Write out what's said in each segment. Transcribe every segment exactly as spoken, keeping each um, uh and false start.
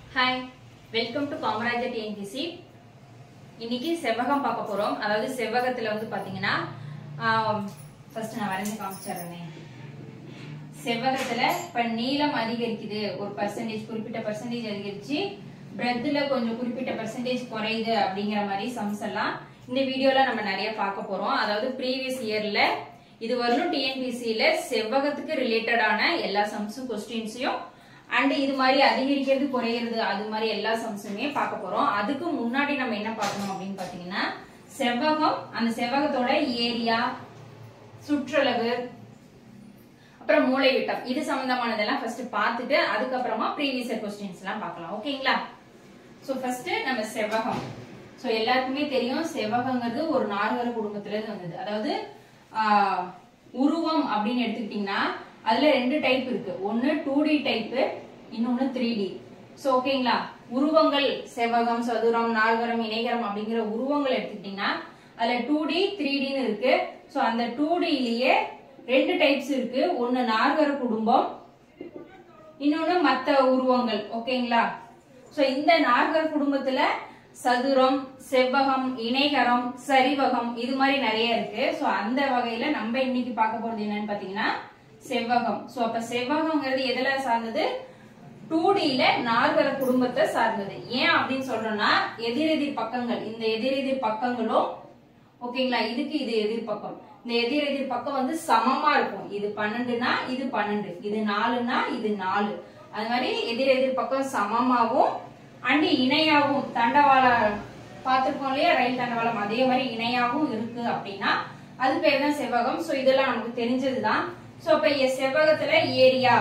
Hi, welcome to Kamaraja T N P C. இன்னைக்கு செவ்வகம் பார்க்க போறோம். அதாவது செவ்வகத்துல வந்து பாத்தீங்கன்னா ஃபர்ஸ்ட் நான் வரைஞ்சு காமிச்சறேன். செவ்வகத்துல இப்ப நீளம் அதிகரிக்குது, ஒரு percentage குறிப்பிட்ட percentage அதிகரிச்சு breadthல கொஞ்சம் குறிப்பிட்ட percentage குறையுது அப்படிங்கிற மாதிரி சம்ஸ் எல்லாம் இந்த வீடியோல நம்ம நிறைய பார்க்க போறோம். அதாவது previous yearல இது வரலும் T N P C ல செவ்வகத்துக்கு ரிலேட்டடான எல்லா சம்ஸும் क्वेश्चंसையும் and இது மாதிரி அதிகரிக்கிறது குறையிறது அது மாதிரி எல்லா சம்ஸுமே பார்க்க போறோம். அதுக்கு முன்னாடி நம்ம என்ன பார்க்கணும் அப்படின்னு பாத்தீங்கன்னா செவ்வகம், அந்த செவ்வகத்தோட ஏரியா, சுற்றளவு, அப்புறம் மூலைவிட்டம் இது சம்பந்தமானதெல்லாம் ஃபர்ஸ்ட் பார்த்துட்டு அதுக்கப்புறமா ப்ரீவியஸ் இயர் क्वेश्चंस எல்லாம் பார்க்கலாம். ஓகேங்களா? சோ ஃபர்ஸ்ட் நம்ம செவ்வகம். சோ எல்லாருக்குமே தெரியும் செவ்வகங்கிறது ஒரு நாற்கர குடும்பத்துல இருந்து வந்தது. அதாவது உருவம் அப்படின்னு எடுத்துக்கிட்டீங்கன்னா அதுல ரெண்டு டைப் இருக்கு. ஒன்னு டூ டி டைப், இன்னொன்னு த்ரீ டி. சோ ஓகேங்களா? உருவங்கள் செவ்வகம், சதுரம், நாற்கரம், இணைகரம் அப்படிங்கிற உருவங்கள் எடுத்துக்கிட்டீங்கன்னா அதுல டூ டி த்ரீ டின்னு இருக்கு. சோ அந்த டூ டிலயே ரெண்டு டைப்ஸ் இருக்கு. ஒன்னு நாற்கர குடும்பம், இன்னொன்னு மத்த உருவங்கள். ஓகேங்களா? சோ இந்த நாற்கர குடும்பத்துல சதுரம், செவ்வகம், இணைகரம், சரிவகம் இது மாதிரி நிறைய இருக்கு. சோ அந்த வகையில நம்ம இன்னைக்கு பார்க்க போறது என்னன்னு பாத்தீங்கன்னா செவ்வகம். சோ அப்ப செவ்வகம்ங்கிறது எதுல சார்ந்தது? டூ டில நாற்கர குடும்பத்தை சார்ந்தது. ஏன் அப்படின்னு சொல்றோம்னா எதிரெதிர் பக்கங்கள், இந்த எதிரெதிர் பக்கங்களும் ஓகேங்களா, இதுக்கு இது எதிர் பக்கம், இந்த எதிரெதிர் பக்கம் வந்து சமமா இருக்கும். இது பன்னெண்டுனா இது பன்னெண்டு, இது நாலுனா இது நாலு. அது மாதிரி எதிரெதிர் பக்கம் சமமாவும் அண்ட் இணையாவும், தண்டவாள பாத்துருக்கோம் இல்லையா, ரயில் தண்டவாளம், அதே மாதிரி இணையாவும் இருக்கு அப்படின்னா அது பேர் தான் செவ்வகம். சோ இதெல்லாம் நமக்கு தெரிஞ்சதுதான். சோ அப்ப செவ்வகத்துல ஏரியா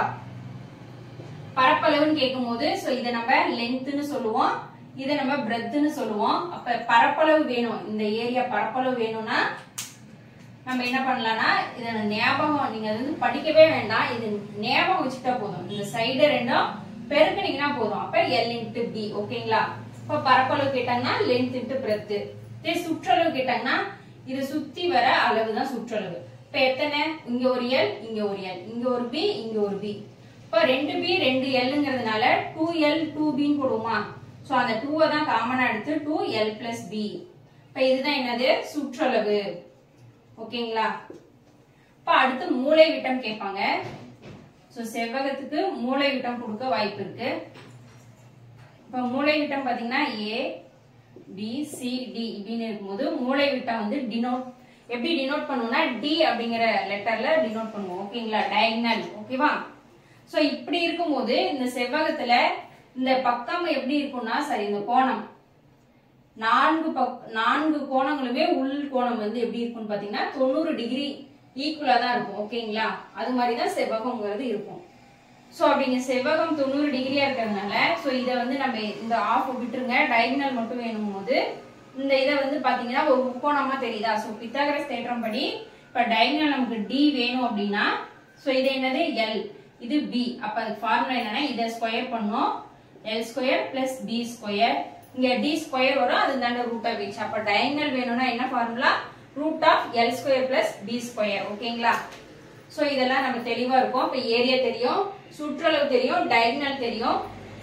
பரப்பளவுன்னு கேட்கும் போது சோ இத நம்ம லென்த்னு சொல்லுவோம், இத நம்ம பிரெத்னு சொல்லுவோம். அப்ப பரப்பளவு வேணும், இந்த ஏரியா பரப்பளவு வேணும்னா நம்ம என்ன பண்ணலாம்னா இத ஞாபகம், நீங்க வந்து படிக்கவே வேண்டாம், இது ஞாபகம் வச்சுட்டா போதும். இந்த சைடு ரெண்டும் பெருக்கினீங்கன்னா போதும். அப்ப L இன்டு B. ஓகேங்களா? இப்ப பரப்பளவு கேட்டாங்கன்னா லென்த் இன்டு பிரெத். இதே சுற்றளவு கேட்டாங்கன்னா இத சுத்தி வர அளவு தான் சுற்றளவு. இப்ப எத்தனை? இங்க ஒரு L, இங்க ஒரு L, இங்க ஒரு B, இங்க ஒரு B. இப்ப ரெண்டு B ரெண்டு Lங்கிறதுனால டூ L டூ B ன்னு போடுவோமா? சோ அந்த டூ தான் காமனா எடுத்து டூ L plus B. இப்ப இதுதான் என்னது? சுற்றளவு. ஓகேங்களா? இப்ப அடுத்து மூலைவிட்டம் கேட்பாங்க. சோ செவ்வகத்துக்கு மூலைவிட்டம் கொடுக்க வாய்ப்பு இருக்கு. இப்ப மூலைவிட்டம் பாத்தீங்கன்னா A B C D இப்படின்னு இருக்கும்போது மூலைவிட்டம் வந்து டினோட் எப்படி டினோட் பண்ணுவோம்னா D அப்படிங்கிற லெட்டர்ல டினோட் பண்ணுவோம். ஓகேங்களா? டயகனல். ஓகேவா? சோ இப்படி இருக்கும்போது இந்த செவ்வகத்துல இந்த பக்கம் எப்படி இருக்கும்னா, சரி இந்த கோணம் நான்கு நான்கு கோணங்களுமே உள் கோணம் வந்து எப்படி இருக்கும்னு பாத்தீங்கன்னா தொண்ணூறு டிகிரி ஈக்குவலா தான் இருக்கும். ஓகேங்களா? அது மாதிரிதான் செவ்வகம்ங்கிறது இருக்கும். சோ அப்படிங்க செவ்வகம் தொண்ணூறு டிகிரியா இருக்கிறதுனால சோ இத வந்து நம்ம இந்த ஆஃப் விட்டுருங்க, டயகனல் மட்டும் வேணும் போது இந்த இத வந்து பாத்தீங்கன்னா ஒரு முக்கோணமா தெரியுதா? சோ பித்தாகரஸ் தேற்றம் படி இப்ப டயகனல் நமக்கு D வேணும் அப்படின்னா சோ இது என்னது? L, இது B. அப்ப அதுக்கு ஃபார்முலா என்னன்னா இத ஸ்கொயர் பண்ணோம், L square plus B square, இங்க D ஸ்கொயர் வரும், அது தாண்ட ரூட் ஆஃப் H. அப்ப டயகனல் வேணும்னா என்ன formula? Root of L square plus B square. ஓகேங்களா? சோ இதெல்லாம் நம்ம தெளிவா இருக்கும். இப்ப ஏரியா தெரியும், சுற்றளவு தெரியும், டயகனல் தெரியும்.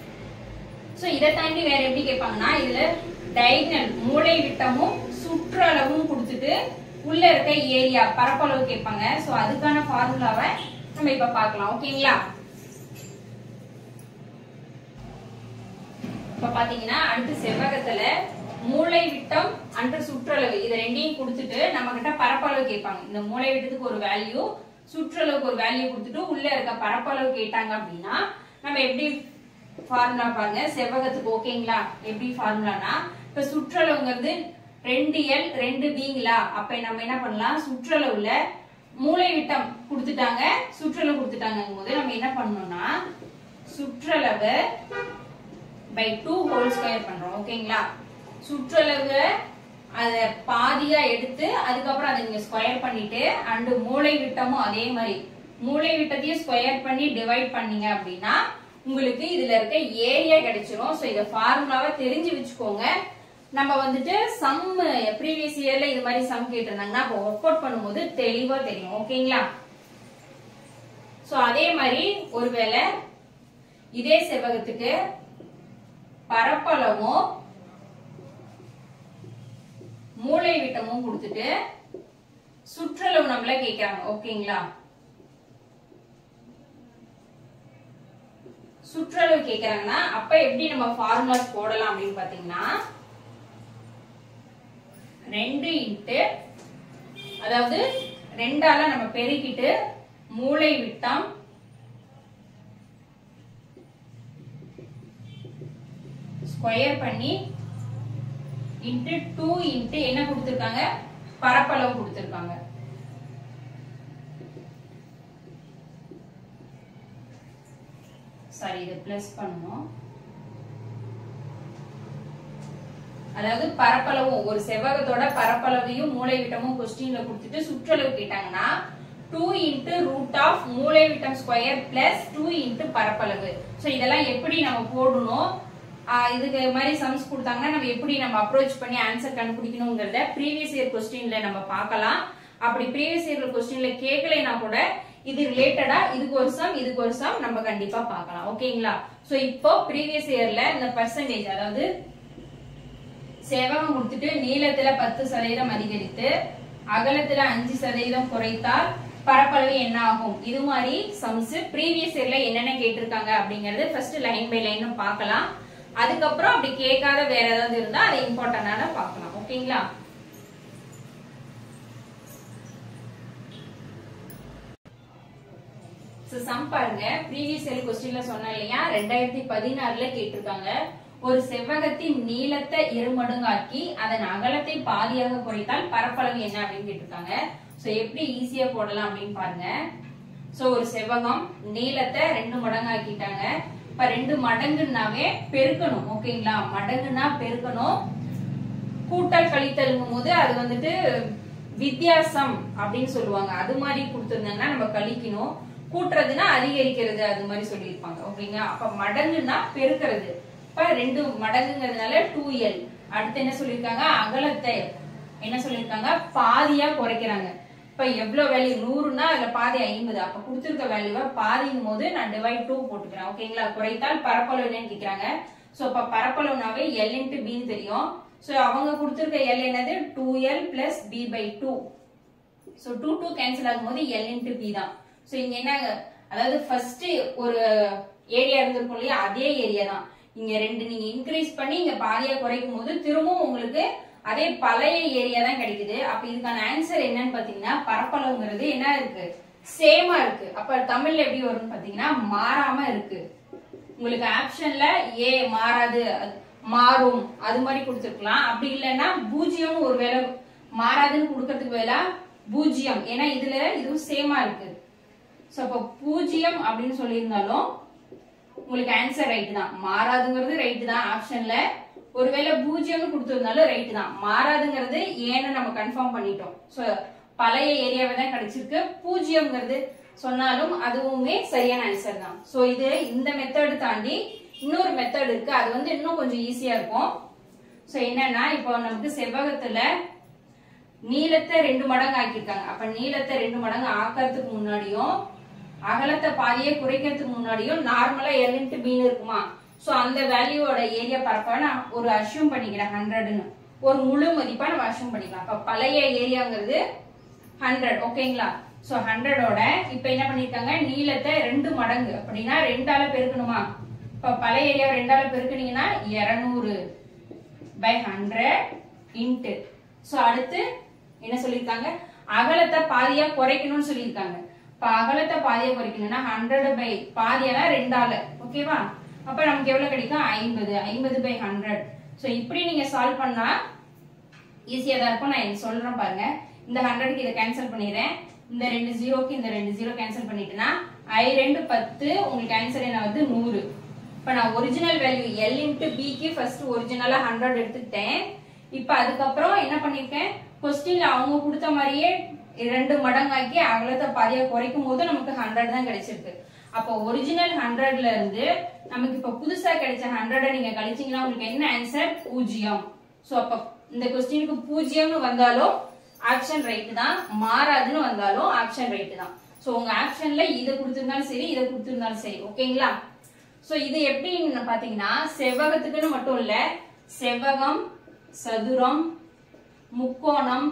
சோ இத தாண்டி வேற எப்படி கேட்பாங்கன்னா இதுல டயகனல் மூலை விட்டமும் சுற்றளவும் கொடுத்துட்டு உள்ள இருக்க ஏரியா பரப்பளவு கேட்பாங்க. சோ அதுக்கான ஃபார்முலாவை நம்ம இப்ப பார்க்கலாம். ஓகேங்களா? இப்ப பாத்தீங்கன்னா அடுத்து செவ்வகத்துல மூலை விட்டம் அண்ட் சுற்றளவு இது ரெண்டையும் கொடுத்துட்டு நம்ம கிட்ட பரப்பளவு கேட்பாங்க. இந்த மூலை விட்டத்துக்கு ஒரு வேல்யூ, சுற்றளவுக்கு ஒரு வேல்யூ கொடுத்துட்டு உள்ள இருக்க பரப்பளவு கேட்டாங்க அப்படின்னா நம்ம எப்படி ஃபார்முலா பாருங்க செவ்வகத்துக்கு. ஓகேங்களா? எப்படி ஃபார்முலானா இப்ப சுற்றளவுங்கிறது ரெண்டு L ரெண்டு Bங்களா, அப்ப நம்ம என்ன பண்ணலாம், சுற்றளவுல மூலை விட்டம் கொடுத்துட்டாங்க, சுற்றளவு கொடுத்துட்டாங்க போது நம்ம என்ன பண்ணணும்னா சுற்றளவு பை டூ ஹோல் ஸ்கொயர் பண்றோம். ஓகேங்களா? சுற்றளவு அத பாதியா எடுத்து அதுக்கப்புறம் அதை நீங்க ஸ்கொயர் பண்ணிட்டு அண்ட் மூலை விட்டமும் அதே மாதிரி மூலை விட்டத்தையும் ஸ்கொயர் பண்ணி டிவைட் பண்ணீங்க அப்படின்னா உங்களுக்கு இதுல இருக்க ஏரியா கிடைச்சிரும். சோ இத ஃபார்முலாவை தெரிஞ்சு வச்சுக்கோங்க. நம்ம வந்துட்டு சம் ப்ரீவியஸ் இயர்ல இது மாதிரி சம் கேட்டிருந்தாங்கன்னா அப்ப ஒர்க் அவுட் பண்ணும்போது தெளிவா தெரியும். ஓகேங்களா? சோ அதே மாதிரி ஒருவேளை இதே செவ்வகத்துக்கு பரப்பளவும் மூலை விட்டமும் கொடுத்துட்டு சுற்றளவு நம்மள கேக்குறாங்க. ஓகேங்களா? சுற்றளவு கேக்குறாங்கன்னா அப்ப எப்படி நம்ம ஃபார்முலாஸ் போடலாம் அப்படின்னு பாத்தீங்கன்னா ரெண்டு இன்ட்டு அதாவது ரெண்டால நம்ம பெருக்கிட்டு மூலை விட்டம் ஸ்கொயர் பண்ணி இன்ட்டு டூ இன்ட்டு என்ன கொடுத்திருக்காங்க பரப்பளவு கொடுத்திருக்காங்க. சாரி இது பிளஸ் பண்ணணும். அதாவது பரப்பளவும் ஒரு செவ்வகத்தோட பரப்பளவையும் மூலை விட்டமும் கொஸ்டின்ல கொடுத்துட்டு சுற்றளவு கேட்டாங்கன்னா டூ இன்ட்டு ரூட் ஆஃப் மூலை விட்டம் ஸ்கொயர் பிளஸ் டூ இன்ட்டு பரப்பளவு. சோ இதெல்லாம் எப்படி நம்ம போடணும், இதுக்கு மாதிரி சம்ஸ் கொடுத்தாங்கன்னா நம்ம எப்படி நம்ம அப்ரோச் பண்ணி ஆன்சர் கண்டுபிடிக்கணும்ங்கறத ப்ரீவியஸ் இயர் கொஸ்டின்ல நம்ம பார்க்கலாம். அப்படி ப்ரீவியஸ் இயர் கொஸ்டின்ல கேட்கலைன்னா கூட இது ரிலேட்டடா இதுக்கு ஒரு சம் இதுக்கு ஒரு சம் நம்ம கண்டிப்பா பார்க்கலாம். ஓகேங்களா? சோ இப்போ ப்ரீவியஸ் இயர்ல இந்த பெர்சன்டேஜ் அதாவது செவ்வகம் கொடுத்துட்டு நீளத்துல பத்து சதவீதம் அதிகரித்து அகலத்துல அஞ்சு சதவீதம் குறைத்தால் பரப்பளவு என்ன ஆகும், இது மாதிரி சம்ஸ் ப்ரீவியஸ் இயர்ல என்னென்ன கேட்டிருக்காங்க அப்படிங்கறது ஃபர்ஸ்ட் லைன் பை லைன் பார்க்கலாம். அதுக்கப்புறம் அப்படி கேட்காத வேற ஏதாவது இருந்தா அதை இம்பார்ட்டன்டான பார்க்கலாம். ஓகேங்களா? சம் பாருங்க. ப்ரீவியஸ் இயர் கொஸ்டின்ல சொன்ன இல்லையா ரெண்டாயிரத்தி பதினாறுல கேட்டிருக்காங்க ஒரு செவ்வகத்தின் நீளத்தை இருமடங்காக்கி அதன் அகலத்தை பாதியாக குறைத்தால் பரப்பளவு என்ன அப்படின்னு கேட்டிருக்காங்க. சோ எப்படி ஈஸியா போடலாம் அப்படின்னு பாருங்க. சோ ஒரு செவ்வகம் நீளத்தை ரெண்டு மடங்காக்கிட்டாங்க. இப்ப ரெண்டு மடங்குனாவே பெருக்கணும். ஓகேங்களா? மடங்குனா பெருக்கணும். கூட்டல் கழித்தல்ங்கும் போது அது வந்துட்டு வித்தியாசம் அப்படின்னு சொல்லுவாங்க. அது மாதிரி கொடுத்திருந்தாங்கன்னா நம்ம கழிக்கணும். கூட்டுறதுன்னா அதிகரிக்கிறது அது மாதிரி சொல்லியிருப்பாங்க. ஓகேங்களா? அப்ப மடங்குன்னா பெருக்கிறது. இப்ப ரெண்டு மடங்குங்கிறதுனால டூ எல். அடுத்து என்ன சொல்லிருக்காங்க அகலத்தை என்ன சொல்லிருக்காங்க பாதியா குறைக்கிறாங்க. இப்ப எவ்வளவு வேல்யூ நூறுனா அதுல பாதி ஐம்பது. அப்ப கொடுத்திருக்க வேல்யூவை பாதிங்கும் போது நான் டிவைட் டூ போட்டுக்கிறேன். ஓகேங்களா? குறைத்தால் பரப்பளவு என்னன்னு கேக்குறாங்க. சோ இப்ப பரப்பளவுனாவே எல் இன்டு பின்னு தெரியும். சோ அவங்க கொடுத்திருக்க எல் என்னது two L plus B by two. So two two cancel ஆகும் போது எல் இன்டு பி தான். சோ இங்க என்ன அதாவது ஃபர்ஸ்ட் ஒரு ஏரியா இருந்திருக்கும் இல்லையா அதே ஏரியா தான். இங்க ரெண்டு நீங்க இன்க்ரீஸ் பண்ணி இங்க பாதியா குறைக்கும் போது திரும்பவும் உங்களுக்கு அதே பழைய ஏரியா தான் கிடைக்குது. அப்ப இதுக்கான ஆன்சர் என்னன்னு பாத்தீங்கன்னா பரப்பளவுங்கிறது என்ன இருக்கு சேமா இருக்கு. அப்ப தமிழ்ல எப்படி வரும்னு பாத்தீங்கன்னா மாறாம இருக்கு. உங்களுக்கு ஆப்ஷன்ல ஏ மாறாது மாறும் அது மாதிரி கொடுத்துருக்கலாம். அப்படி இல்லைன்னா பூஜ்ஜியம் ஒருவேளை மாறாதுன்னு கொடுக்கறதுக்கு வேலை பூஜ்ஜியம் ஏன்னா இதுல இதுவும் சேமா இருக்கு. சோ அப்ப பூஜ்ஜியம் அப்படின்னு சொல்லியிருந்தாலும் உங்களுக்கு ஆன்சர் ரைட் தான். மாறாதுங்கிறது ரைட் தான் ஆப்ஷன்ல. ஒருவேளை பூஜ்ஜியம் கொடுத்திருந்தாலும் ரைட் தான். மாறாதுங்கிறது ஏன்னு நம்ம கன்ஃபார்ம் பண்ணிட்டோம். சோ பழைய ஏரியாவை தான் கிடைச்சிருக்கு. பூஜ்ஜியம்ங்கிறது சொன்னாலும் அதுவுமே சரியான ஆன்சர் தான். சோ இது இந்த மெத்தட் தாண்டி இன்னொரு மெத்தட் இருக்கு. அது வந்து இன்னும் கொஞ்சம் ஈஸியா இருக்கும். சோ என்னன்னா இப்போ நமக்கு செவ்வகத்துல நீளத்தை ரெண்டு மடங்கு ஆக்கிருக்காங்க. அப்ப நீளத்தை ரெண்டு மடங்கு ஆக்கிறதுக்கு முன்னாடியும் அகலத்தை பாதியை குறைக்கிறதுக்கு முன்னாடியும் நார்மலா எல் இன்டு பின்னு இருக்குமா. சோ அந்த வேல்யூவோட ஏரியா பரப்ப நான் ஒரு அஷ்யூம் பண்ணிக்கிறேன் ஹண்ட்ரட்னு. ஒரு முழு மதிப்பா நம்ம அஷ்யூம் பண்ணிக்கலாம். அப்ப பழைய ஏரியாங்கிறது ஹண்ட்ரட். ஓகேங்களா? சோ ஹண்ட்ரடோட இப்ப என்ன பண்ணிருக்காங்க நீளத்தை ரெண்டு மடங்கு அப்படின்னா ரெண்டால பெருக்கணுமா. இப்ப பழைய ஏரியா ரெண்டால பெருக்குனீங்கன்னா இருநூறு பை ஹண்ட்ரட் இன்ட்டு. சோ அடுத்து என்ன சொல்லிருக்காங்க அகலத்தை பாதியா குறைக்கணும்னு சொல்லியிருக்காங்க. இப்ப அகலத்தை பாதியா குறைக்கணும்னா ஹண்ட்ரட் பை பாதியானா ரெண்டால. ஓகேவா? அப்ப நமக்கு எவ்வளவு கிடைக்கும் ஐம்பது. ஐம்பது பை ஹண்ட்ரட். சோ இப்படி நீங்க சால்வ் பண்ணா ஈஸியா தான் இருக்கும். நான் சொல்றேன் பாருங்க. இந்த ஹண்ட்ரட்க்கு இதை கேன்சல் பண்ணிடுறேன். இந்த ரெண்டு ஜீரோக்கு இந்த ரெண்டு ஜீரோ கேன்சல் பண்ணிட்டேன்னா ஐ ரெண்டு பத்து. உங்களுக்கு ஆன்சர் என்ன வந்து நூறு. இப்ப நான் ஒரிஜினல் வேல்யூ எல் இன்டு பிக்கு ஃபர்ஸ்ட் ஒரிஜினலா ஹண்ட்ரட் எடுத்துக்கிட்டேன். இப்ப அதுக்கப்புறம் என்ன பண்ணிருக்கேன் கொஸ்டின்ல அவங்க கொடுத்த மாதிரியே ரெண்டு மடங்காக்கி அகலத்தை பாதியா குறைக்கும் போது நமக்கு ஹண்ட்ரட் தான் கிடைச்சிருக்கு. அப்போ ஒரிஜினல் ஹண்ட்ரட்ல இருந்து நமக்கு இப்ப புதுசா கிடைச்ச ஹண்ட்ரட நீங்க கழிச்சீங்கன்னா உங்களுக்கு என்ன ஆன்சர் பூஜ்ஜியம். சோ அப்ப இந்த கொஸ்டினுக்கு பூஜ்ஜியம்னு வந்தாலும் ஆப்ஷன் ரைட் தான். மாறாதுன்னு வந்தாலும் ஆப்ஷன் ரைட் தான். சோ உங்க ஆப்ஷன்ல இதை கொடுத்திருந்தாலும் சரி இதை கொடுத்திருந்தாலும் சரி. ஓகேங்களா? சோ இது எப்படின்னு பாத்தீங்கன்னா செவ்வகத்துக்குன்னு மட்டும் இல்ல, செவ்வகம், சதுரம், முக்கோணம்,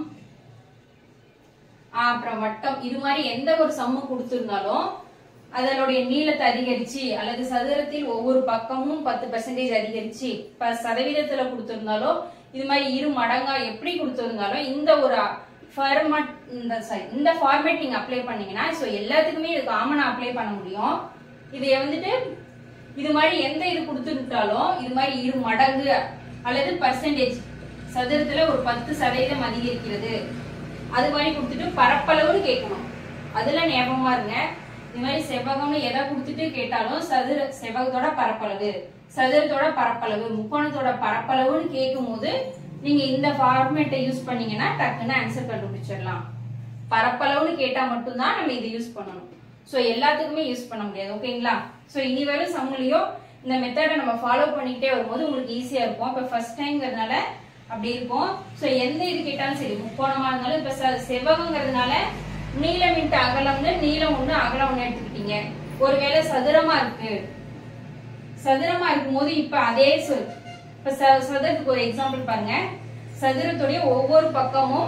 அப்புறம் வட்டம், இது மாதிரி எந்த ஒரு சம்மு கொடுத்திருந்தாலும் அதனுடைய நீளத்தை அதிகரிச்சு அல்லது சதுரத்தில் ஒவ்வொரு பக்கமும் பத்து பெர்சன்டேஜ் அதிகரிச்சு சதவீதத்துல கொடுத்திருந்தாலும் இது மாதிரி இரு மடங்கா எப்படி கொடுத்திருந்தாலும் இந்த ஒரு ஃபார்மட் இந்த ஃபார்மேட் நீங்க அப்ளை பண்ணீங்கன்னா சோ எல்லாத்துக்குமே இது காமனா அப்ளை பண்ண முடியும். இதை வந்துட்டு இது மாதிரி எந்த இது கொடுத்துட்டாலும் இது மாதிரி இரு மடங்கு அல்லது பர்சன்டேஜ் சதுரத்துல ஒரு பத்து சதவீதம் அதிகரிக்கிறது அது மாதிரி கொடுத்துட்டு பரப்பளவுன்னு கேட்கணும். அதுல ஞாபகமா இருங்க. இது மாதிரி செவ்வகம்னு எதை கொடுத்துட்டு கேட்டாலும் சதுர செவ்வகத்தோட பரப்பளவு, சதுரத்தோட பரப்பளவு, முக்கோணத்தோட பரப்பளவுன்னு கேட்கும் போது நீங்க இந்த ஃபார்மேட்டை யூஸ் பண்ணீங்கன்னா டக்குன்னு ஆன்சர் கண்டுபிடிச்சிடலாம். பரப்பளவுன்னு கேட்டா மட்டும்தான் நம்ம இதை யூஸ் பண்ணணும். சோ எல்லாத்துக்குமே யூஸ் பண்ண முடியாது. ஓகேங்களா? சோ இனி வரும் சம்முலயோ இந்த மெத்தடை நம்ம ஃபாலோ பண்ணிக்கிட்டே வரும்போது உங்களுக்கு ஈஸியா இருக்கும். இப்ப ஃபர்ஸ்ட் டைம்ங்கிறதுனால அப்படி இருக்கும். சோ எந்த இது கேட்டாலும் சரி, முக்கோணமா இருந்தாலும் இப்ப செவ்வகங்கிறதுனால நீளம் இன்ட்டு அகலம்னு நீளம் ஒண்ணு அகலம் ஒண்ணு எடுத்துக்கிட்டீங்க. ஒருவேளை சதுரமா இருக்கு, சதுரமா இருக்கும் போது இப்ப அதே சொல் இப்ப சதுரத்துக்கு ஒரு எக்ஸாம்பிள் பாருங்க. சதுரத்துடைய ஒவ்வொரு பக்கமும்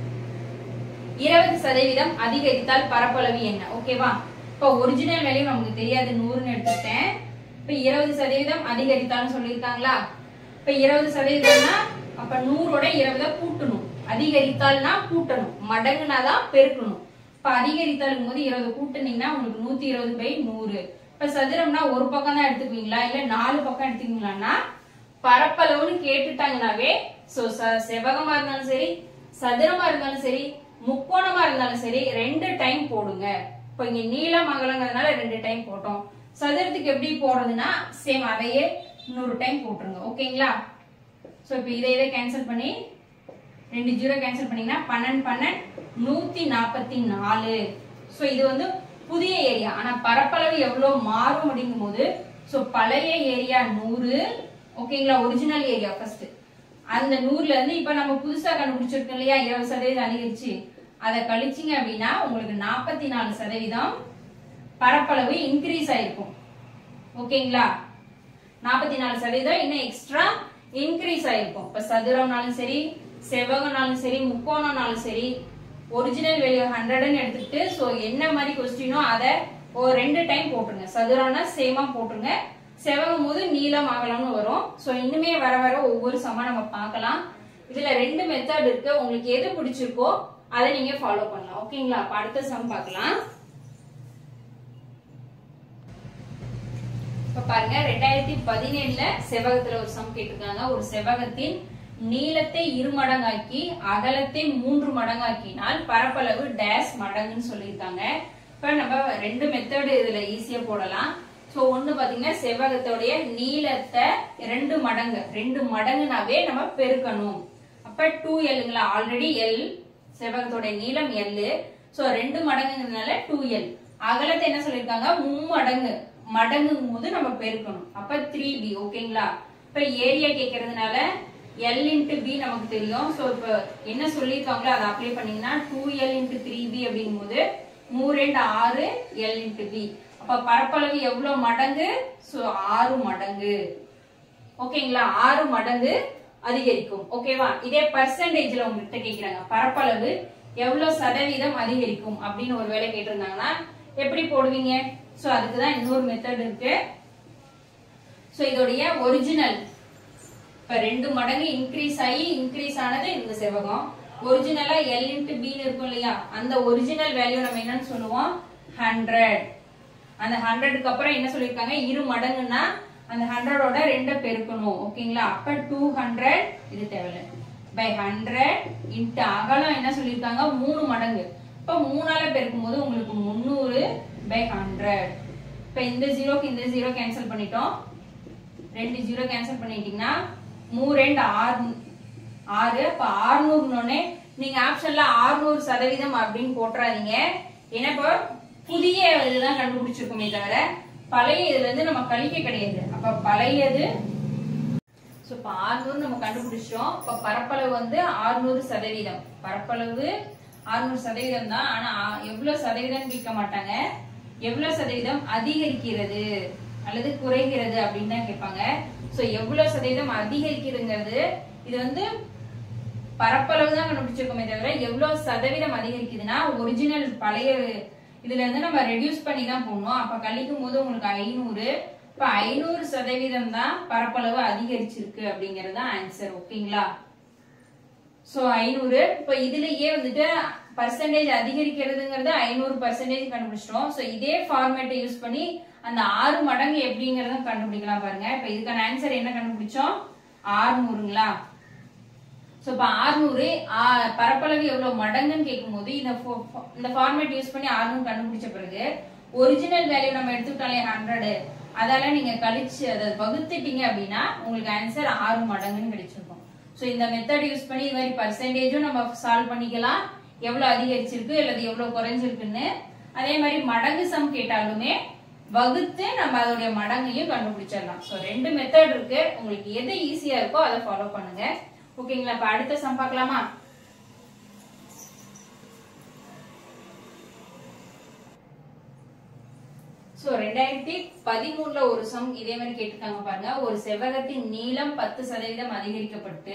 இருபது சதவீதம் அதிகரித்தால் பரப்பளவு என்ன? ஓகேவா? இப்ப ஒரிஜினல் வேல்யூ நமக்கு தெரியாது, நூறுன்னு எடுத்துட்டேன். இப்ப இருபது சதவீதம் அதிகரித்தாலும் சொல்லியிருக்காங்களா? இப்ப இருபது சதவீதம்னா அப்ப நூறோட இருபதை கூட்டணும். அதிகரித்தால்னா கூட்டணும், மடங்குனாதான் பெருக்கணும். இப்ப அதிகரித்தாலும் போது இருபது கூட்டுனீங்கன்னா உங்களுக்கு நூத்தி இருபது பை நூறு. இப்ப சதுரம்னா ஒரு பக்கம் தான் எடுத்துக்குவீங்களா இல்ல நாலு பக்கம் எடுத்துக்குவீங்களான்னா பரப்பளவுன்னு கேட்டுட்டாங்கன்னாவே சோ செவ்வகமா இருந்தாலும் சரி, சதுரமா இருந்தாலும் சரி, முக்கோணமா இருந்தாலும் சரி ரெண்டு டைம் போடுங்க. இப்ப இங்க நீளம் அகலங்கிறதுனால ரெண்டு டைம் போட்டோம். சதுரத்துக்கு எப்படி போடுறதுன்னா சேம் அதையே நூறு டைம் போட்டுருங்க. ஓகேங்களா? சோ இப்ப இதை இதை கேன்சல் பண்ணி ரெண்டு ஜீரோ கேன்சல் பண்ணீங்கன்னா பன்னெண்டு பன்னெண்டு நூத்தி நாற்பத்தி நாலு. சோ இது வந்து புதிய ஏரியா. ஆனா பரப்பளவு எவ்வளவு மாறும் அப்படிங்கும் போது சோ பழைய ஏரியா நூறு. ஓகேங்களா? ஒரிஜினல் ஏரியா ஃபர்ஸ்ட் அந்த நூறுல இருந்து இப்ப நம்ம புதுசா கண்டுபிடிச்சிருக்கோம் இல்லையா இருபது சதவீதம் அதிகரிச்சு அதை கழிச்சிங்க அப்படின்னா உங்களுக்கு நாற்பத்தி நாலு சதவீதம் பரப்பளவு இன்க்ரீஸ் ஆயிருக்கும். ஓகேங்களா? நாற்பத்தி நாலு சதவீதம் இன்னும் எக்ஸ்ட்ரா இன்க்ரீஸ் ஆயிருக்கும். இப்ப சதுரம்னாலும் சரி, செவ்வகம்னாலும் சரி, முக்கோணம்னாலும் சரி, ஒரிஜினல் வேல்யூ ஹண்ட்ரட்னு எடுத்துக்கிட்டு சோ என்ன மாதிரி கொஸ்டினோ அதை ஒரு ரெண்டு டைம் போட்டுருங்க. சதுரம்னா சேமா போட்டுருங்க, செவ்வகம் போது நீளம் அகலம்னு வரும். சோ இன்னுமே வர வர ஒவ்வொரு சம நம்ம பார்க்கலாம். இதுல ரெண்டு மெத்தட் இருக்கு, உங்களுக்கு எது பிடிச்சிருக்கோ அதை நீங்க ஃபாலோ பண்ணலாம். ஓகேங்களா? அடுத்த சம் பார்க்கலாம். இப்ப பாருங்க ரெண்டாயிரத்தி பதினேழுல செவ்வகத்துல ஒரு சம் கேட்டிருக்காங்க. ஒரு செவ்வகத்தின் நீளத்தை இரு மடங்காக்கி அகலத்தை மூன்று மடங்காக்கினால் பரப்பளவு டேஷ் மடங்குன்னு சொல்லியிருக்காங்க. இப்ப நம்ம ரெண்டு மெத்தட் இதுல ஈஸியா போடலாம். சோ ஒண்ணு பாத்தீங்கன்னா செவ்வகத்தோடைய நீளத்தை ரெண்டு மடங்கு ரெண்டு மடங்குனாவே நம்ம பெருக்கணும். அப்ப டூ எல்லுங்களா, ஆல்ரெடி எல் செவ்வகத்தோட நீளம் எல். சோ ரெண்டு மடங்குங்கிறதுனால டூ எல். அகலத்தை என்ன சொல்லிருக்காங்க? மும்மடங்கு. மடங்குங்கும் போது நம்ம பெருக்கணும். அப்ப த்ரீ பி. ஓகேங்களா? இப்ப ஏரியா கேட்கறதுனால எல் இன்டு பி நமக்கு தெரியும். சோ இப்ப என்ன சொல்லிருக்காங்களோ அதை அப்ளை பண்ணீங்கன்னா two L into three B அப்படிங்கும் போது மூணு ரெண்டு ஆறு எல் இன்டு பி. அப்ப பரப்பளவு எவ்வளவு மடங்கு? சோ ஆறு மடங்கு. ஓகேங்களா? ஆறு மடங்கு அதிகரிக்கும். ஓகேவா? இதே பர்சன்டேஜ்ல உங்ககிட்ட கேக்குறாங்க பரப்பளவு எவ்வளவு சதவீதம் அதிகரிக்கும் அப்படின்னு ஒரு வேலை கேட்டிருந்தாங்கன்னா எப்படி போடுவீங்க? சோ அதுக்குதான் இன்னொரு மெத்தட் இருக்கு. சோ இதோடைய ஒரிஜினல் இப்ப ரெண்டு மடங்கு இன்க்ரீஸ் ஆகி இன்க்ரீஸ் ஆனது இந்த செவ்வகம். ஒரிஜினலா எல் இன்டு பின்னு இருக்கும் இல்லையா, அந்த ஒரிஜினல் வேல்யூ நம்ம என்னன்னு சொல்லுவோம்? ஹண்ட்ரட். அந்த ஹண்ட்ரடுக்கு அப்புறம் என்ன சொல்லிருக்காங்க? இரு மடங்குன்னா அந்த ஹண்ட்ரடோட ரெண்ட பெருக்கணும். ஓகேங்களா? அப்ப டூ ஹண்ட்ரட் இது தேவையில்லை பை ஹண்ட்ரட் இன்ட்டு அகலம் என்ன சொல்லிருக்காங்க? மூணு மடங்கு. இப்ப மூணால பெருக்கும் போது உங்களுக்கு முன்னூறு பை ஹண்ட்ரட். இப்ப இந்த ஜீரோக்கு இந்த ஜீரோ கேன்சல் பண்ணிட்டோம். ரெண்டு ஜீரோ கேன்சல் பண்ணிட்டீங்கன்னா மூணு ரெண்டு ஆறு ஆறு. இப்ப ஆறுநூறுனே நீங்க ஆப்ஷன்ல ஆறுநூறு சதவீதம் அப்படின்னு போட்டுறாதீங்க. ஏன்னா இப்ப புதிய இதுதான் கண்டுபிடிச்சிருக்கோமே தவிர பழைய இதுல இருந்து நம்ம கழிக்க கிடையாது. அப்ப பழையது இப்ப ஆறுநூறு நம்ம கண்டுபிடிச்சோம். இப்ப பரப்பளவு வந்து ஆறுநூறு சதவீதம். பரப்பளவு ஆறுநூறு சதவீதம் தான். ஆனா எவ்வளவு சதவீதம் கேட்க மாட்டாங்க, எவ்வளவு சதவீதம் அதிகரிக்கிறது அல்லது குறைகிறது அப்படின்னு தான் கேட்பாங்க. சோ எவ்வளவு சதவீதம் அதிகரிக்குதுங்கிறது இது வந்து பரப்பளவு தான் கண்டுபிடிச்சிருக்கோமே தவிர எவ்வளவு சதவீதம் அதிகரிக்குதுன்னா ஒரிஜினல் பழைய இதுல இருந்து நம்ம ரெடியூஸ் பண்ணி தான் போடணும். அப்ப கழிக்கும் போது உங்களுக்கு ஐநூறு, இப்ப ஐநூறு சதவீதம் தான் பரப்பளவு அதிகரிச்சிருக்கு அப்படிங்கறது தான் ஆன்சர். ஓகேங்களா? சோ ஐநூறு. இப்ப இதுலயே வந்துட்டு பர்சன்டேஜ் அதிகரிக்கிறதுங்கிறது ஐநூறு பர்சன்டேஜ் கண்டுபிடிச்சிட்டோம். சோ இதே ஃபார்மேட்டை யூஸ் பண்ணி அந்த ஆறு மடங்கு எப்படிங்கறத கண்டுபிடிக்கலாம் பாருங்க. இப்ப இதுக்கான ஆன்சர் என்ன கண்டுபிடிச்சோம்? ஆறுநூறுங்களா? சோ இப்ப ஆறுநூறு பரப்பளவு எவ்வளவு மடங்குன்னு கேட்கும் போது இந்த ஃபார்மேட் யூஸ் பண்ணி ஆறுநூறு கண்டுபிடிச்ச பிறகு ஒரிஜினல் வேல்யூ நம்ம எடுத்துக்கிட்டாலே ஹண்ட்ரடு, அதால நீங்க கழிச்சு அதை வகுத்துட்டீங்க அப்படின்னா உங்களுக்கு ஆன்சர் ஆறு மடங்குன்னு கிடைச்சிருக்கும். சோ இந்த மெத்தட் யூஸ் பண்ணி இது மாதிரி பர்சன்டேஜும் நம்ம சால்வ் பண்ணிக்கலாம், எவ்வளவு அதிகரிச்சிருக்கு அல்லது எவ்வளவு குறைஞ்சிருக்குன்னு. அதே மாதிரி மடங்கு சம் கேட்டாலுமே வகுத்து நம்ம அதோடைய மடங்கையும் கண்டுபிடிச்சிடலாம். சோ ரெண்டு மெத்தட் இருக்கு, உங்களுக்கு எது ஈஸியா இருக்கோ அதை ஃபாலோ பண்ணுங்க. ஓகேங்களா? இப்ப அடுத்த சம் பார்க்கலாமா? சோ ரெண்டாயிரத்தி பதிமூணுல ஒரு சம் இதே மாதிரி கேட்டிருக்காங்க பாருங்க. ஒரு செவ்வகத்தின் நீளம் பத்து சதவீதம் அதிகரிக்கப்பட்டு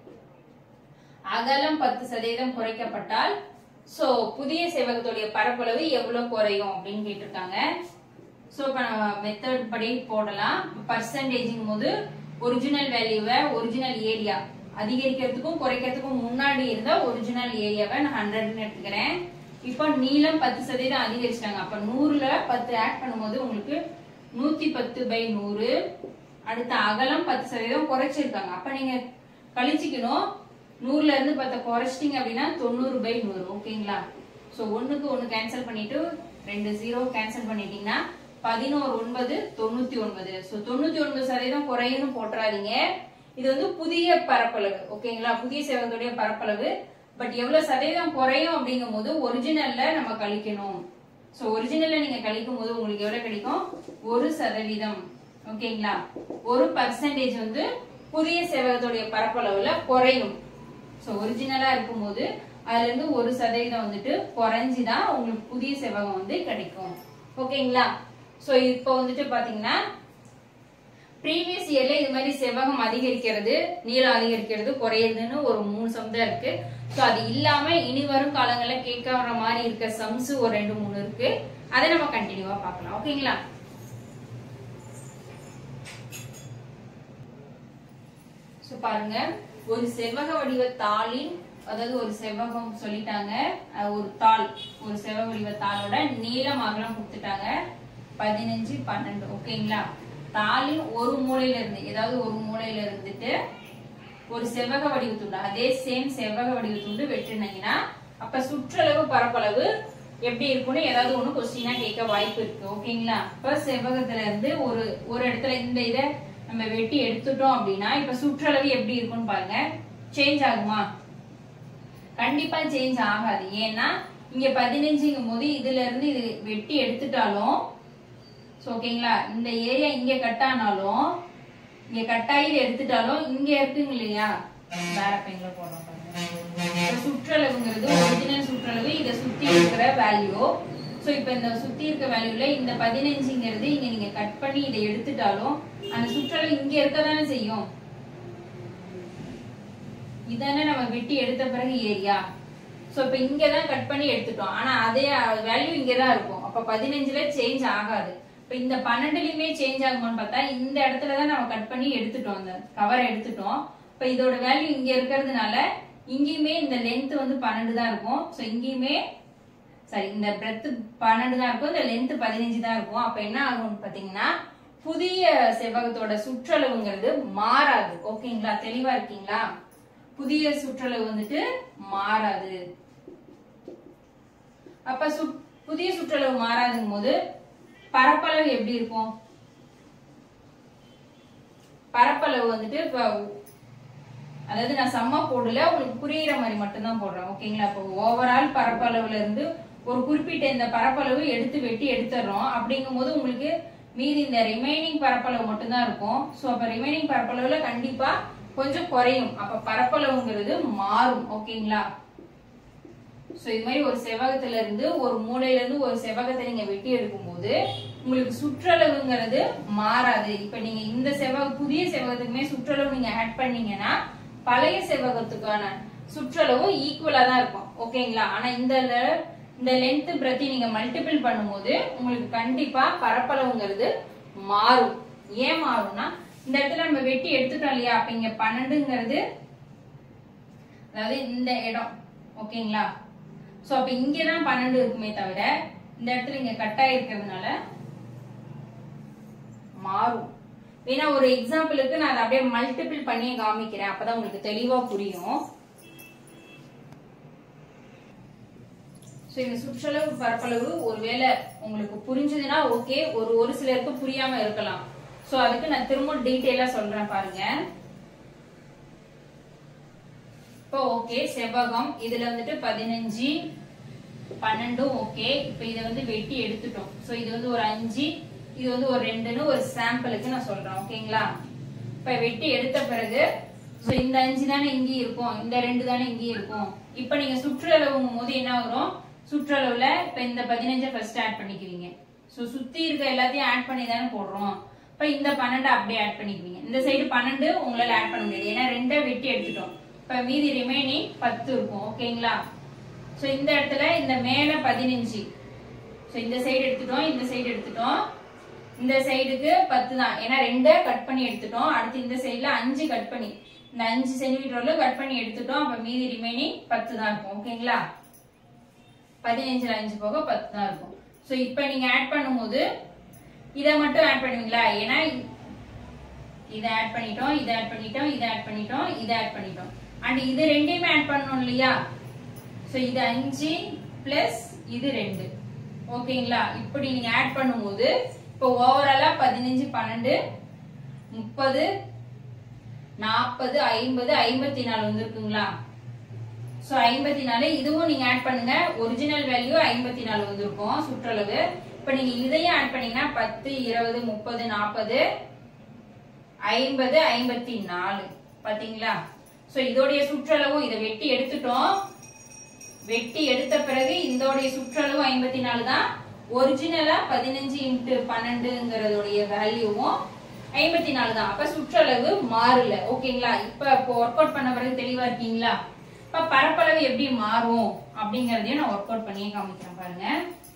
அகலம் பத்து சதவீதம் குறைக்கப்பட்டால் சோ புதிய செவ்வகத்துடைய பரப்பளவு எவ்வளவு குறையும் அப்படின்னு கேட்டிருக்காங்க. சோ இப்ப நம்ம மெத்தட் படி போடலாம். பர்சன்டேஜிங் போது ஒரிஜினல் வேல்யூவை ஒரிஜினல் ஏரியா அதிகரிக்கிறதுக்கும் குறைக்கிறதுக்கும் முன்னாடி இருந்த ஒரிஜினல் ஏரியாவை நான் ஹண்ட்ரட்னு எடுத்துக்கிறேன். இப்ப நீளம் பத்து சதவீதம் அதிகரிச்சிட்டாங்க. அப்ப நூறுல பத்து ஆட் பண்ணும்போது உங்களுக்கு நூத்தி பத்து பை நூறு. அடுத்த அகலம் பத்து சதவீதம் குறைச்சிருக்காங்க. அப்ப நீங்க கழிச்சுக்கணும், நூறுல இருந்து பத்து குறைச்சிட்டீங்க அப்படின்னா தொண்ணூறு பை நூறு. ஓகேங்களா? சோ ஒண்ணுக்கு ஒண்ணு கேன்சல் பண்ணிட்டு ரெண்டு ஜீரோ கேன்சல் பண்ணிட்டீங்கன்னா பதினோரு ஒன்பது தொண்ணூத்தி ஒன்பது. சோ தொண்ணூத்தி ஒன்பது சதவீதம் குறையும் போட்டுறாதீங்க. இது வந்து புதிய பரப்பளவு. ஓகேங்களா? புதிய செவ்வகத்துடைய பரப்பளவு. பட் எவ்வளவு சதவீதம் குறையும் அப்படிங்கும் போது ஒரிஜினல்ல நம்ம கழிக்கணும். சோ ஒரிஜினல்ல நீங்க கழிக்கும் போது உங்களுக்கு எவ்வளவு கிடைக்கும்? ஒரு சதவீதம். ஓகேங்களா? ஒரு பர்சன்டேஜ் வந்து புதிய செவ்வகத்துடைய பரப்பளவுல குறையும். சோ ஒரிஜினலா இருக்கும் போது அதுல இருந்து ஒரு சதவீதம் வந்துட்டு குறைஞ்சுதான் உங்களுக்கு புதிய செவ்வகம் வந்து கிடைக்கும். ஓகேங்களா? சோ இப்போ வந்துட்டு பாத்தீங்கன்னா ப்ரீவியஸ் இயர்ல இது மாதிரி செவ்வகம் அதிகரிக்கிறது, நீளம் அதிகரிக்கிறது, குறையுதுன்னு ஒரு மூணு சம் தான் இருக்கு. சோ அது இல்லாம இனி வரும் காலங்கள்ல கேட்கற மாதிரி இருக்க சம்ஸ் ஒரு ரெண்டு மூணு இருக்கு. அதை நம்ம கண்டினியூவா பார்க்கலாம். ஓகேங்களா? சோ பாருங்க, ஒரு செவ்வக வடிவ தாளின், அதாவது ஒரு செவ்வகம் சொல்லிட்டாங்க, ஒரு தாள், ஒரு செவ்வக வடிவ தாளோட நீளம் அகலம் கொடுத்துட்டாங்க பதினஞ்சு பன்னெண்டு. ஓகேங்களா? தாளின் ஒரு மூலையில இருந்து, ஏதாவது ஒரு மூலையில இருந்துட்டு ஒரு செவ்வக வடிவ துண்டு, அதே சேம் செவ்வக வடிவ துண்டு வெட்டினீங்கன்னா அப்ப சுற்றளவு பரப்பளவு எப்படி இருக்கும்னு ஏதாவது ஒண்ணு கொஸ்டினா கேட்க வாய்ப்பு இருக்கு. ஓகேங்களா? இப்ப செவ்வகத்துல இருந்து ஒரு ஒரு இடத்துல இந்த இதை நம்ம வெட்டி எடுத்துட்டோம் அப்படின்னா இப்ப சுற்றளவு எப்படி இருக்கும்னு பாருங்க. சேஞ்ச் ஆகுமா? கண்டிப்பா சேஞ்ச் ஆகாது. ஏன்னா இங்க பதினஞ்சுங்கும் போது இதுல இருந்து இது வெட்டி எடுத்துட்டாலும், ஓகேங்களா, இந்த ஏரியா இங்க கட் ஆனாலும், இங்க கட்டாயி எடுத்துட்டாலும் இங்க இருக்குங்க இல்லையா, வேற பெயிண்ட்ல போடுறோம் பாருங்க. சுற்றளவுங்கிறது ஒரிஜினல் சுற்றளவு, இத சுத்தி இருக்கிற வேல்யூ. சோ இப்ப இந்த சுத்தி இருக்க வேல்யூல இந்த பதினஞ்சுங்கிறது இங்க நீங்க கட் பண்ணி இதை எடுத்துட்டாலும் அந்த சுற்றளவு இங்க இருக்கதானே செய்யும். இதானே நம்ம வெட்டி எடுத்த பிறகு ஏரியா. சோ இப்ப இங்கதான் கட் பண்ணி எடுத்துட்டோம், ஆனா அதே வேல்யூ இங்கதான் இருக்கும். அப்ப பதினஞ்சுல சேஞ்ச் ஆகாது. இப்ப இந்த பன்னெண்டுலயுமே சேஞ்ச் ஆகுமான்னு பார்த்தா இந்த இடத்துலதான் நம்ம கட் பண்ணி எடுத்துட்டோம், அந்த கவர் எடுத்துட்டோம். இப்ப இதோட வேல்யூ இங்க இருக்கிறதுனால இங்கேயுமே இந்த லென்த் வந்து பன்னெண்டு தான் இருக்கும். சோ இங்கேயுமே சரி இந்த பிரெத் பன்னெண்டு தான் இருக்கும், இந்த லென்த் பதினஞ்சு தான் இருக்கும். அப்ப என்ன ஆகும்னு பாத்தீங்கன்னா புதிய செவ்வகத்தோட சுற்றளவுங்கிறது மாறாது. ஓகேங்களா? தெளிவா இருக்கீங்களா? புதிய சுற்றளவு வந்துட்டு மாறாது. அப்ப புதிய சுற்றளவு மாறாதுங்கும் போது பரப்பளவு எப்படி இருக்கும்? பரப்பளவு வந்துட்டு இப்ப அதாவது நான் சம்மா போடல, உங்களுக்கு புரியுற மாதிரி மட்டும்தான் போடுறேன். ஓகேங்களா? இப்போ ஓவரால் பரப்பளவுல இருந்து ஒரு குறிப்பிட்ட இந்த பரப்பளவு எடுத்து வெட்டி எடுத்துறோம். அப்படிங்கும் போது உங்களுக்கு மீதி இந்த ரிமைனிங் பரப்பளவு மட்டும்தான் இருக்கும். சோ அப்ப ரிமைனிங் பரப்பளவுல கண்டிப்பா கொஞ்சம் குறையும். அப்ப பரப்பளவுங்கிறது மாறும். ஓகேங்களா? சோ இது மாதிரி ஒரு செவ்வகத்துல இருந்து ஒரு மூலையில இருந்து ஒரு செவ்வகத்தை நீங்க வெட்டி எடுக்கும் போது உங்களுக்கு சுற்றளவுங்கிறது மாறாது. இப்ப நீங்க இந்த செவ்வக புதிய செவ்வகத்துக்குமே சுற்றளவு நீங்க ஆட் பண்ணீங்கன்னா பழைய செவ்வகத்துக்கான சுற்றளவு ஈக்குவலா தான் இருக்கும். ஓகேங்களா? ஆனா இந்த இந்த லென்த் பிரதி நீங்க மல்டிபிள் பண்ணும்போது உங்களுக்கு கண்டிப்பா பரப்பளவுங்கிறது மாறும். ஏன் மாறும்னா இந்த இடத்துல நம்ம வெட்டி எடுத்துட்டோம் இல்லையா, அப்ப இங்க பன்னெண்டுங்கிறது அதாவது இந்த இடம். ஓகேங்களா? சோ அப்ப இங்கதான் பன்னெண்டு இருக்குமே தவிர இந்த இடத்துல இங்க கட் ஆயிருக்கிறதுனால மாறும். வேணா ஒரு எக்ஸாம்பிளுக்கு நான் அதை அப்படியே மல்டிபிள் பண்ணி காமிக்கிறேன், அப்பதான் உங்களுக்கு தெளிவா புரியும். இந்த சுற்றளவு பரப்பளவு ஒருவேளை உங்களுக்கு புரிஞ்சதுன்னா ஓகே, ஒரு ஒரு சிலருக்கு புரியாம இருக்கலாம். சோ அதுக்கு நான் திரும்ப டீடைலா சொல்றேன் பாருங்க. இப்போ ஓகே செவ்வகம் இதுல வந்துட்டு பதினஞ்சு பன்னெண்டு ஓகே. இப்ப இதை வந்து வெட்டி எடுத்துட்டோம். சோ இது வந்து ஒரு அஞ்சு, இது வந்து ஒரு ரெண்டுன்னு ஒரு சாம்பிளுக்கு நான் சொல்றேன். ஓகேங்களா? இப்ப வெட்டி எடுத்த பிறகு சோ இந்த அஞ்சு தானே இங்க இருக்கும், இந்த ரெண்டு தானே இங்க இருக்கும். இப்ப நீங்க சுற்றளவுங்கும் போது என்ன வரும், சுற்றளவுல இப்ப இந்த பதினஞ்சு ஃபர்ஸ்ட் ஆட் பண்ணிக்கிறீங்க. சோ சுத்தி இருக்க எல்லாத்தையும் ஆட் பண்ணி தானே போடுறோம். இப்ப இந்த பன்னெண்டு அப்படியே ஆட் பண்ணிக்குவீங்க. இந்த சைடு பன்னெண்டு உங்களால ஆட் பண்ண முடியாது, ஏன்னா ரெண்டை வெட்டி எடுத்துட்டோம். இப்ப மீதி ரிமைனிங் பத்து இருக்கும். ஓகேங்களா? சோ இந்த இடத்துல இந்த மேல பதினஞ்சு, சோ இந்த சைடு எடுத்துட்டோம், இந்த சைடு எடுத்துட்டோம். இந்த சைடுக்கு பத்து தான், ஏன்னா ரெண்டை கட் பண்ணி எடுத்துட்டோம். அடுத்து இந்த சைடுல அஞ்சு கட் பண்ணி இந்த அஞ்சு சென்டிமீட்டர்ல கட் பண்ணி எடுத்துட்டோம். அப்ப மீதி ரிமைனிங் பத்து தான் இருக்கும். ஓகேங்களா? பதினஞ்சுல அஞ்சு போக பத்து தான் இருக்கும். சோ இப்ப நீங்க ஆட் பண்ணும்போது இதை மட்டும் ஆட் பண்ணுவீங்களா, ஏன்னா இதை ஆட் பண்ணிட்டோம், இதை ஆட் பண்ணிட்டோம், இதை ஆட் பண்ணிட்டோம், இதை ஆட் பண்ணிட்டோம். அண்ட் இது ரெண்டையுமே ஆட் பண்ணணும் இல்லையா? சோ இது அஞ்சு பிளஸ் இது ரெண்டு. ஓகேங்களா? இப்படி நீங்க ஆட் பண்ணும்போது இப்போ ஓவராலா பதினஞ்சு பன்னெண்டு முப்பது நாற்பது ஐம்பது ஐம்பத்தி நாலு வந்துருக்குங்களா? சோ ஐம்பத்தி நாலு இதுவும் நீங்க ஆட் பண்ணுங்க, ஒரிஜினல் வேல்யூ ஐம்பத்தி நாலு வந்திருக்கும் சுற்றளவு. இப்ப நீங்க இதையும் ஆட் பண்ணீங்கன்னா பத்து இருபது முப்பது நாற்பது ஐம்பது ஐம்பத்தி நாலு. பாத்தீங்களா? சோ இதோடைய சுற்றளவும் இதை வெட்டி எடுத்துட்டோம். வெட்டி எடுத்த பிறகு இதோடைய சுற்றளவு ஐம்பத்தி நாலு தான். ஒரிஜினலா பதினஞ்சு இன்ட்டு பன்னெண்டுங்கிறதோடைய வேல்யூவும் ஐம்பத்தி நாலு தான். அப்ப சுற்றளவு மாறல. ஓகேங்களா? இப்ப ஒர்க் அவுட் பண்ண பிறகு தெளிவா இருக்கீங்களா? இப்ப பரப்பளவு எப்படி மாறும் அப்படிங்கறதையும் நான் ஒர்க் அவுட் பண்ணியே காமிக்கிறேன் பாருங்க.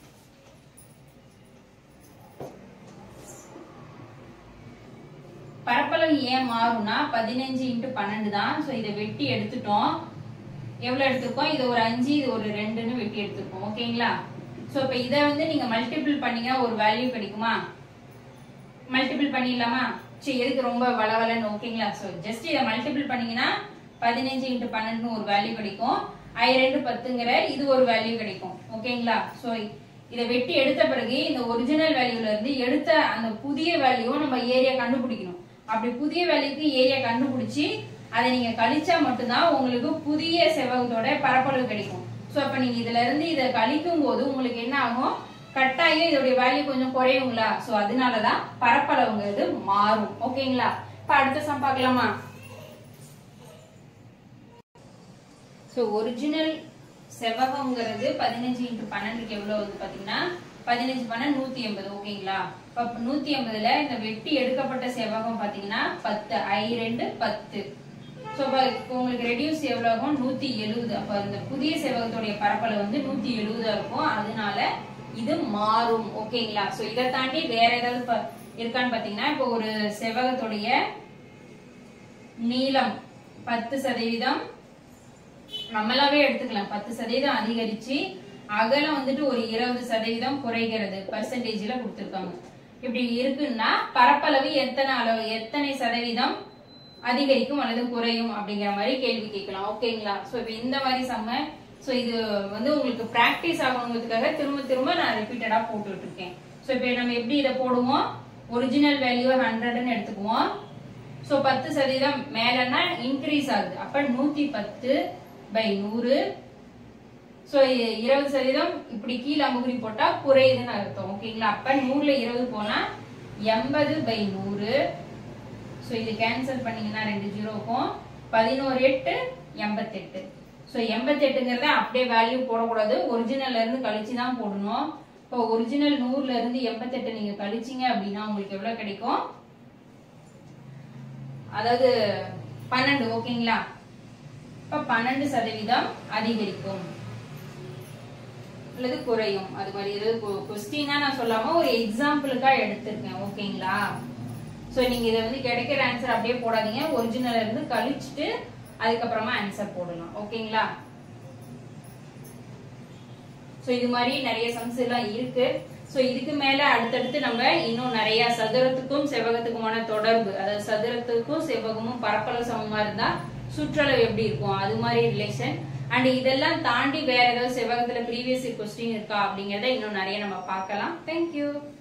பரப்பளவு ஏன் மாறும்னா பதினஞ்சு இன்ட்டு பன்னெண்டு தான். சோ இதை வெட்டி எடுத்துட்டோம். எவ்வளவு எடுத்துக்கோம், இது ஒரு அஞ்சு இது ஒரு ரெண்டுன்னு வெட்டி எடுத்துக்கோம். ஓகேங்களா? சோ இப்ப இதை வந்து நீங்க மல்டிபிள் பண்ணீங்கன்னா ஒரு வேல்யூ கிடைக்குமா? மல்டிபிள் பண்ணிடலாமா? சரி, எதுக்கு ரொம்ப வளவலன்னு? ஓகேங்களா? சோ ஜஸ்ட் இதை மல்டிபிள் பண்ணீங்கன்னா பதினஞ்சு இன்ட்டு பன்னெண்டு ஒரு வேல்யூ கிடைக்கும். ஐ ரெண்டு பத்துங்கிற இது ஒரு வேல்யூ கிடைக்கும். ஓகேங்களா? சோ இதை வெட்டி எடுத்த பிறகு இந்த ஒரிஜினல் வேல்யூல இருந்து எடுத்த அந்த புதிய வேல்யூ நம்ம ஏரியா கண்டுபிடிக்கணும். அப்படி புதிய வேல்யூக்கு ஏரியா கண்டுபிடிச்சு அதை நீங்க கழிச்சா மட்டும்தான் உங்களுக்கு புதிய செவ்வகத்தோட பரப்பளவு கிடைக்கும். சோ அப்ப நீங்க இதுல இருந்து இதை கழிக்கும் போது உங்களுக்கு என்ன ஆகும், கட்டாயம் இதோடைய வேல்யூ கொஞ்சம் குறையுங்களா? சோ அதனாலதான் பரப்பளவுங்கிறது மாறும். ஓகேங்களா? இப்ப அடுத்த சம் பார்க்கலாமா? சோ ஒரிஜினல் செவ்வகம்ங்கிறது பதினஞ்சு இன்ட்டு பன்னெண்டுக்கு எவ்வளவு வந்து பாத்தீங்கன்னா பதினஞ்சு பன்னெண்டு நூத்தி எண்பது. ஓகேங்களா? இப்ப நூத்தி எண்பதுல இந்த வெட்டி எடுக்கப்பட்ட செவ்வகம் பாத்தீங்கன்னா பத்து, ஐ ரெண்டு பத்து. சோ உங்களுக்கு ரெடியூஸ் எவ்வளவு ஆகும், நூத்தி எழுபது. அப்ப இந்த புதிய செவ்வகத்துடைய பரப்பளவு வந்து நூத்தி எழுபதா இருக்கும். அதனால இது மாறும். ஓகேங்களா? சோ இதை தாண்டி வேற ஏதாவது இருக்கான்னு பாத்தீங்கன்னா இப்போ ஒரு செவ்வகத்துடைய நீளம் பத்து சதவீதம் நம்மளாவே எடுத்துக்கலாம். பத்து சதவீதம் அதிகரிச்சு அகலம் வந்துட்டு ஒரு இருபது சதவீதம் குறைகிறது பர்சன்டேஜ்ல கொடுத்திருக்காங்க. இப்படி இருக்குன்னா பரப்பளவு எத்தனை அளவு எத்தனை சதவீதம் அதிகரிக்கும் அல்லது குறையும் அப்படிங்கிற மாதிரி கேள்வி கேட்கலாம். ஓகேங்களா? சோ இப்ப இந்த மாதிரி சம்ம சோ இது வந்து உங்களுக்கு பிராக்டிஸ் ஆகணுங்கிறதுக்காக திரும்ப திரும்ப நான் ரிப்பீட்டடா போட்டுட்டு இருக்கேன். சோ இப்ப நம்ம எப்படி இதை போடுவோம், ஒரிஜினல் வேல்யூ ஹண்ட்ரட்னு எடுத்துக்குவோம். சோ பத்து சதவீதம் மேலன்னா இன்க்ரீஸ் ஆகுது. அப்ப நூத்தி பத்து பை நூறு. சோ இருபது சதவீதம் இப்படி கீழே அமுகுறி போட்டா குறையுதுன்னு அர்த்தம். ஓகேங்களா? அப்ப நூறுல இருபது போனா எண்பது பை நூறு. சோ இது கேன்சல் பண்ணீங்கன்னா ரெண்டு ஜீரோக்கும் பதினோரு எட்டு எண்பத்தி எட்டு. சோ எண்பத்தி எட்டுங்கிறத அப்படியே வேல்யூ போடக்கூடாது, ஒரிஜினல்ல இருந்து கழிச்சுதான் போடணும். இப்போ ஒரிஜினல் நூறுல இருந்து எண்பத்தி எட்டு நீங்க கழிச்சீங்க அப்படின்னா உங்களுக்கு எவ்வளவு கிடைக்கும்? அதாவது பன்னெண்டு. ஓகேங்களா? இப்ப பன்னெண்டு சதவீதம் அதிகரிக்கும் அல்லது குறையும். அது மாதிரி ஏதாவது கொஸ்டினா நான் சொல்லாம ஒரு எக்ஸாம்பிளுக்கா எடுத்திருக்கேன். ஓகேங்களா? சோ நீங்க இதை வந்து கிடைக்கிற ஆன்சர் அப்படியே போடாதீங்க, ஒரிஜினல் இருந்து கழிச்சுட்டு அதுக்கப்புறமா ஆன்சர் போடலாம். ஓகேங்களா? சோ இது மாதிரி நிறைய சம்ஸ் எல்லாம் இருக்கு. சோ இதுக்கு மேல அடுத்தடுத்து நம்ம இன்னும் நிறைய சதுரத்துக்கும் செவ்வகத்துக்குமான தொடர்பு, அதாவது சதுரத்துக்கும் செவ்வகமும் பரப்பளவு சமமா இருந்தா சுற்றளவு எப்படி இருக்கும் அது மாதிரி ரிலேஷன், அண்ட் இதெல்லாம் தாண்டி வேற ஏதாவது செவ்வகத்துல ப்ரீவியஸ் கொஸ்டின் இருக்கா அப்படிங்கறத இன்னும் நிறைய நம்ம பார்க்கலாம். தேங்க்யூ.